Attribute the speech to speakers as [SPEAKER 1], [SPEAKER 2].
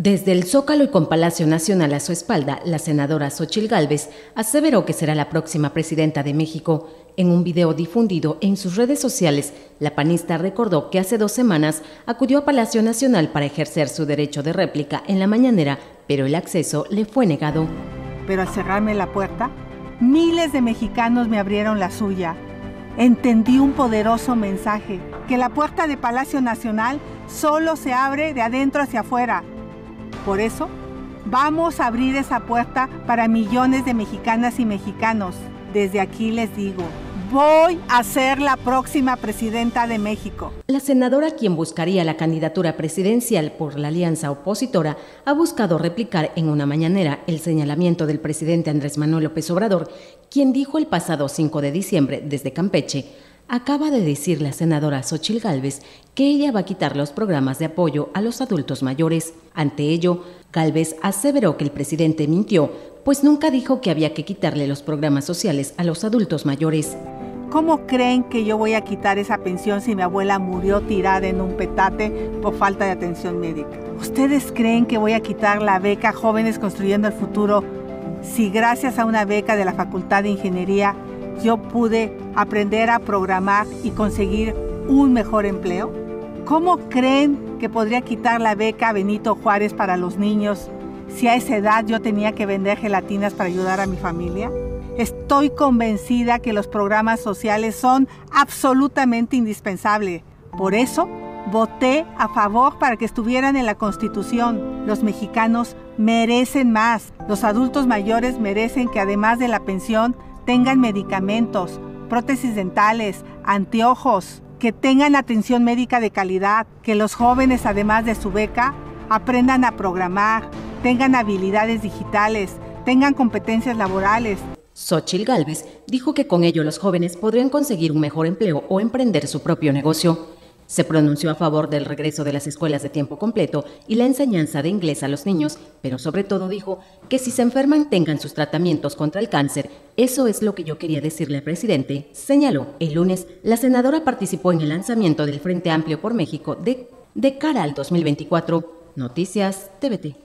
[SPEAKER 1] Desde el Zócalo y con Palacio Nacional a su espalda, la senadora Xóchitl Gálvez aseveró que será la próxima presidenta de México. En un video difundido en sus redes sociales, la panista recordó que hace 2 semanas acudió a Palacio Nacional para ejercer su derecho de réplica en la mañanera, pero el acceso le fue negado.
[SPEAKER 2] Pero al cerrarme la puerta, miles de mexicanos me abrieron la suya. Entendí un poderoso mensaje, que la puerta de Palacio Nacional solo se abre de adentro hacia afuera. Por eso, vamos a abrir esa puerta para millones de mexicanas y mexicanos. Desde aquí les digo, voy a ser la próxima presidenta de México.
[SPEAKER 1] La senadora, quien buscaría la candidatura presidencial por la alianza opositora, ha buscado replicar en una mañanera el señalamiento del presidente Andrés Manuel López Obrador, quien dijo el pasado 5 de diciembre desde Campeche: acaba de decir la senadora Xóchitl Gálvez que ella va a quitar los programas de apoyo a los adultos mayores. Ante ello, Gálvez aseveró que el presidente mintió, pues nunca dijo que había que quitarle los programas sociales a los adultos mayores.
[SPEAKER 2] ¿Cómo creen que yo voy a quitar esa pensión si mi abuela murió tirada en un petate por falta de atención médica? ¿Ustedes creen que voy a quitar la beca Jóvenes Construyendo el Futuro si gracias a una beca de la Facultad de Ingeniería yo pude aprender a programar y conseguir un mejor empleo? ¿Cómo creen que podría quitar la beca Benito Juárez para los niños si a esa edad yo tenía que vender gelatinas para ayudar a mi familia? Estoy convencida que los programas sociales son absolutamente indispensables. Por eso, voté a favor para que estuvieran en la Constitución. Los mexicanos merecen más. Los adultos mayores merecen que además de la pensión tengan medicamentos, prótesis dentales, anteojos, que tengan atención médica de calidad, que los jóvenes, además de su beca, aprendan a programar, tengan habilidades digitales, tengan competencias laborales.
[SPEAKER 1] Xóchitl Gálvez dijo que con ello los jóvenes podrían conseguir un mejor empleo o emprender su propio negocio. Se pronunció a favor del regreso de las escuelas de tiempo completo y la enseñanza de inglés a los niños, pero sobre todo dijo que si se enferman tengan sus tratamientos contra el cáncer. Eso es lo que yo quería decirle al presidente, señaló. El lunes, la senadora participó en el lanzamiento del Frente Amplio por México de cara al 2024. Noticias TVT.